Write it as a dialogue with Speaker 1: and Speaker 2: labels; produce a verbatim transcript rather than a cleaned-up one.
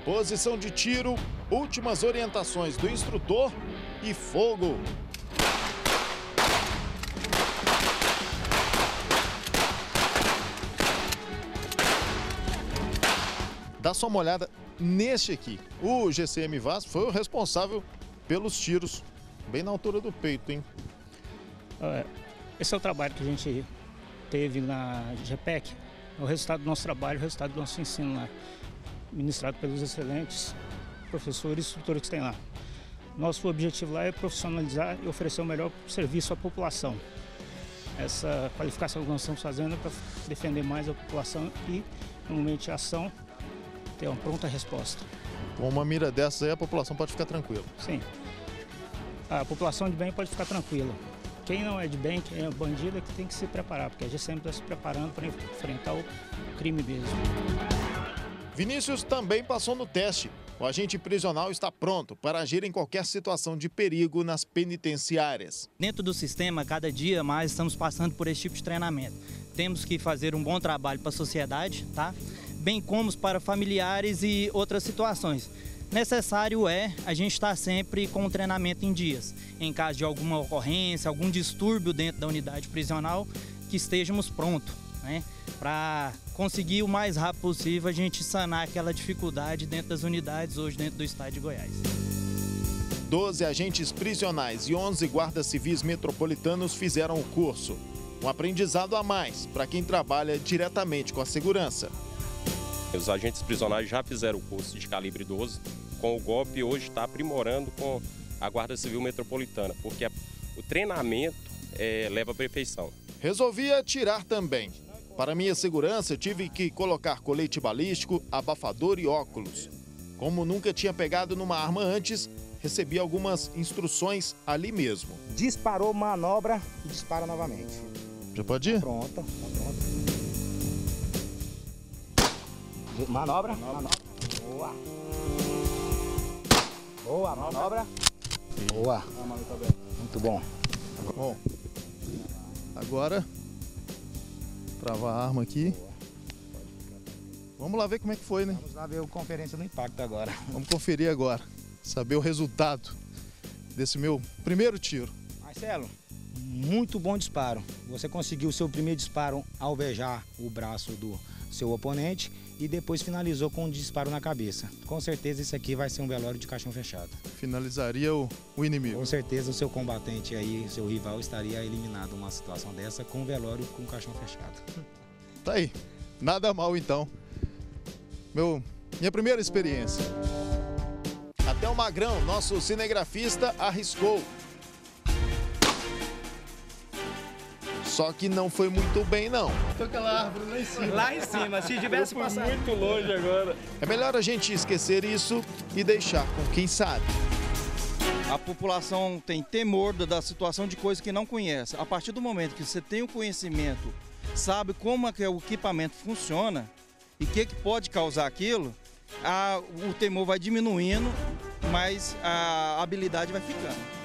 Speaker 1: Posição de tiro, últimas orientações do instrutor e fogo. Dá só uma olhada neste aqui. O G C M Vaz foi o responsável pelos tiros, bem na altura do peito, hein?
Speaker 2: Esse é o trabalho que a gente teve na G P E C, é o resultado do nosso trabalho, o resultado do nosso ensino lá, ministrado pelos excelentes professores e instrutores que tem lá. Nosso objetivo lá é profissionalizar e oferecer o melhor serviço à população. Essa qualificação que nós estamos fazendo é para defender mais a população e, no momento de ação, ter uma pronta resposta.
Speaker 1: Com uma mira dessa aí, a população pode ficar tranquila.
Speaker 2: Sim. A população de bem pode ficar tranquila. Quem não é de bem, quem é bandido, é que tem que se preparar, porque a gente sempre está se preparando para enfrentar o crime mesmo.
Speaker 1: Vinícius também passou no teste. O agente prisional está pronto para agir em qualquer situação de perigo nas penitenciárias.
Speaker 3: Dentro do sistema, cada dia mais estamos passando por esse tipo de treinamento. Temos que fazer um bom trabalho para a sociedade, tá? Bem como para familiares e outras situações. Necessário é a gente estar sempre com o treinamento em dias. Em caso de alguma ocorrência, algum distúrbio dentro da unidade prisional, que estejamos prontos, né? Para conseguir o mais rápido possível a gente sanar aquela dificuldade dentro das unidades hoje dentro do estado de Goiás.
Speaker 1: doze agentes prisionais e onze guardas civis metropolitanos fizeram o curso. Um aprendizado a mais para quem trabalha diretamente com a segurança.
Speaker 4: Os agentes prisionais já fizeram o curso de calibre doze, com o golpe e hoje está aprimorando com a Guarda Civil Metropolitana, porque a, o treinamento é, leva à perfeição.
Speaker 1: Resolvi atirar também. Para minha segurança, tive que colocar colete balístico, abafador e óculos. Como nunca tinha pegado numa arma antes, recebi algumas instruções ali mesmo.
Speaker 5: Disparou, manobra e dispara novamente.
Speaker 1: Já pode ir?
Speaker 5: Pronta, tá pronta. Manobra, manobra. Boa. Boa, manobra. Boa. Muito bom.
Speaker 1: Bom, agora, travar a arma aqui. Vamos lá ver como é que foi, né?
Speaker 5: Vamos lá ver a conferência do impacto agora.
Speaker 1: Vamos conferir agora, saber o resultado desse meu primeiro tiro.
Speaker 5: Marcelo, muito bom disparo. Você conseguiu o seu primeiro disparo ao alvejar o braço do seu oponente e depois finalizou com um disparo na cabeça. Com certeza isso aqui vai ser um velório de caixão fechado.
Speaker 1: Finalizaria o, o inimigo.
Speaker 5: Com certeza o seu combatente aí, seu rival, estaria eliminado numa situação dessa com um velório com caixão fechado.
Speaker 1: Tá aí, nada mal então. Meu, minha primeira experiência. Até o Magrão, nosso cinegrafista, arriscou. Só que não foi muito bem, não.
Speaker 6: Tem aquela árvore lá em cima.
Speaker 2: Lá em cima, se tivesse passado
Speaker 6: muito longe agora.
Speaker 1: É melhor a gente esquecer isso e deixar com quem sabe.
Speaker 7: A população tem temor da situação de coisa que não conhece. A partir do momento que você tem o conhecimento, sabe como é que o equipamento funciona e o que, que pode causar aquilo, a, o temor vai diminuindo, mas a habilidade vai ficando.